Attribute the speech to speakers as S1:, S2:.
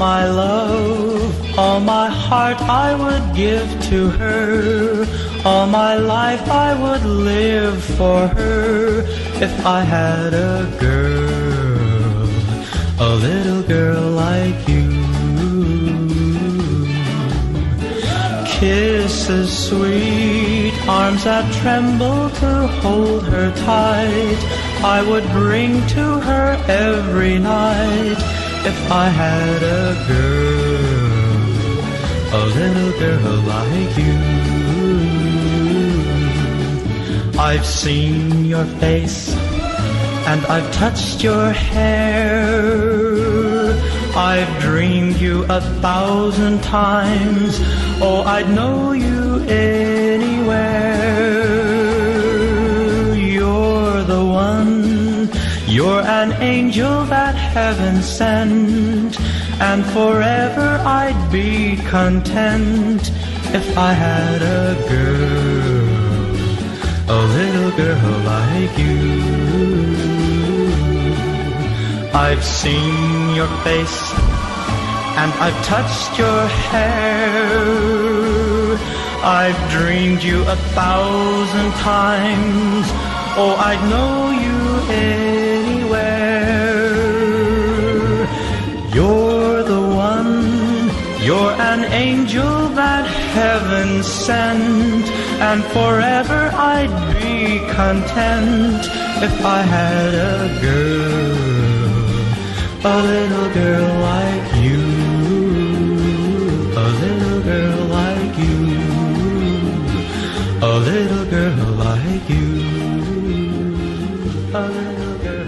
S1: my love, all my heart I would give to her. All my life I would live for her. If I had a girl, a little girl like you. Kisses sweet, arms that tremble to hold her tight, I would bring to her every night. If I had a girl, a little girl like you. I've seen your face and I've touched your hair. I've dreamed you 1,000 times. Oh, I'd know you anywhere. You're the one. You're an angel that heaven sent, and forever I'd be content if I had a girl, a little girl like you. I've seen your face and I've touched your hair. I've dreamed you 1,000 times. Oh, I'd know you anywhere. You're the one. You're an angel that heaven sent, and forever I'd be content if I had a girl, a little girl like you. A little girl like you, a little girl like you, a little girl.